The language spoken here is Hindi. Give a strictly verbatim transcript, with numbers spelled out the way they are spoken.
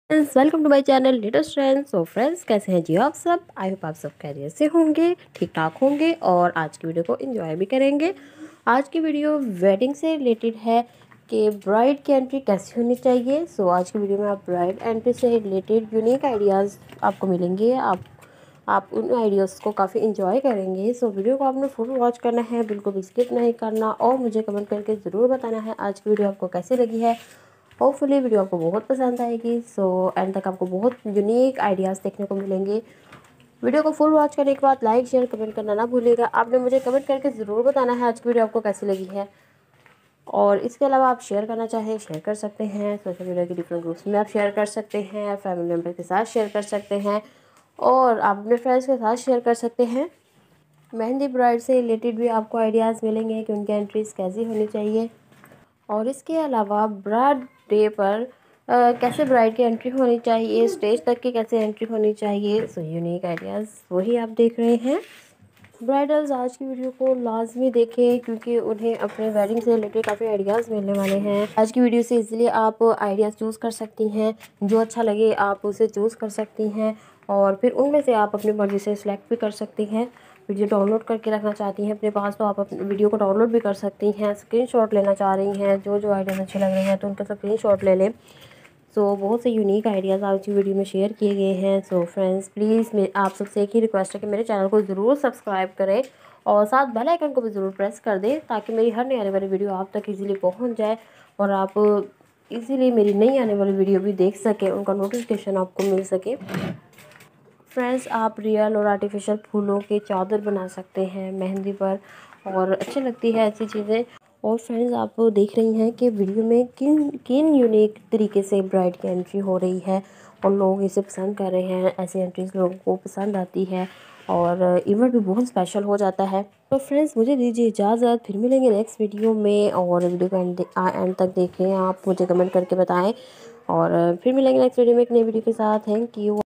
Friends, welcome to my channel latest trends. So friends, कैसे हैं जी आप सब? आई होप आप सब खैरियत से होंगे, ठीक ठाक होंगे और आज की वीडियो को एंजॉय भी करेंगे। आज की वीडियो वेडिंग से रिलेटेड है कि ब्राइड की एंट्री कैसी होनी चाहिए। सो so, आज की वीडियो में आप ब्राइड एंट्री से रिलेटेड यूनिक आइडियाज़ आपको मिलेंगे। आप आप उन आइडियाज़ को काफ़ी इंजॉय करेंगे। सो so, वीडियो को आपने फुल वॉच करना है, बिल्कुल भी स्किप नहीं करना और मुझे कमेंट करके ज़रूर बताना है आज की वीडियो आपको कैसी लगी है। होपफुली वीडियो आपको बहुत पसंद आएगी। सो एंड तक आपको बहुत यूनिक आइडियाज़ देखने को मिलेंगे। वीडियो को फुल वॉच करने के बाद लाइक शेयर कमेंट करना ना भूलिएगा। आपने मुझे कमेंट करके ज़रूर बताना है आज की वीडियो आपको कैसी लगी है। और इसके अलावा आप शेयर करना चाहें शेयर कर सकते हैं, सोशल मीडिया के डिफरेंट ग्रुप्स में आप शेयर कर सकते हैं, फैमिली मेम्बर के साथ शेयर कर सकते हैं और आप अपने फ्रेंड्स के साथ शेयर कर सकते हैं। मेहंदी ब्राइड से रिलेटेड भी आपको आइडियाज़ मिलेंगे कि उनकी एंट्रीज कैसी होनी चाहिए। और इसके अलावा ब्राइड डे पर अ, कैसे ब्राइड की एंट्री होनी चाहिए, स्टेज तक की कैसे एंट्री होनी चाहिए। सो यूनिक आइडियाज़ वही आप देख रहे हैं। ब्राइडल्स आज की वीडियो को लाजमी देखें क्योंकि उन्हें अपने वेडिंग से रिलेटेड काफ़ी आइडियाज़ मिलने वाले हैं। आज की वीडियो से इजीली आप आइडियाज़ चूज़ कर सकती हैं, जो अच्छा लगे आप उसे चूज़ कर सकती हैं और फिर उनमें से आप अपनी मर्ज़ी से सिलेक्ट भी कर सकती हैं। वीडियो डाउनलोड करके रखना चाहती हैं अपने पास तो आप अपने वीडियो को डाउनलोड भी कर सकती हैं। स्क्रीनशॉट लेना चाह रही हैं, जो जो आइडियाज़ अच्छे लग रहे हैं तो उनका स्क्रीनशॉट ले लें। सो so, बहुत से यूनिक आइडियाज़ आज की वीडियो में शेयर किए गए हैं। सो फ्रेंड्स, प्लीज़ मैं आप सबसे एक ही रिक्वेस्ट है कि मेरे चैनल को ज़रूर सब्सक्राइब करें और साथ बेल आइकन को भी ज़रूर प्रेस कर दें ताकि मेरी हर नई आने वाली वीडियो आप तक इजीली पहुंच जाए और आप इजीली मेरी नई आने वाली वीडियो भी देख सकें, उनका नोटिफिकेशन आपको मिल सके। फ्रेंड्स, आप रियल और आर्टिफिशियल फूलों की चादर बना सकते हैं मेहंदी पर और अच्छी लगती है ऐसी चीज़ें। और फ्रेंड्स, आप देख रही हैं कि वीडियो में किन किन यूनिक तरीके से ब्राइड की एंट्री हो रही है और लोग इसे पसंद कर रहे हैं। ऐसी एंट्रीज लोगों को पसंद आती है और इवेंट भी बहुत स्पेशल हो जाता है। तो फ्रेंड्स, मुझे दीजिए इजाज़त, फिर मिलेंगे नेक्स्ट वीडियो में और वीडियो को एंड एंड तक देखें, आप मुझे कमेंट करके बताएं और फिर मिलेंगे नेक्स्ट वीडियो में एक नई वीडियो के साथ। Thank you.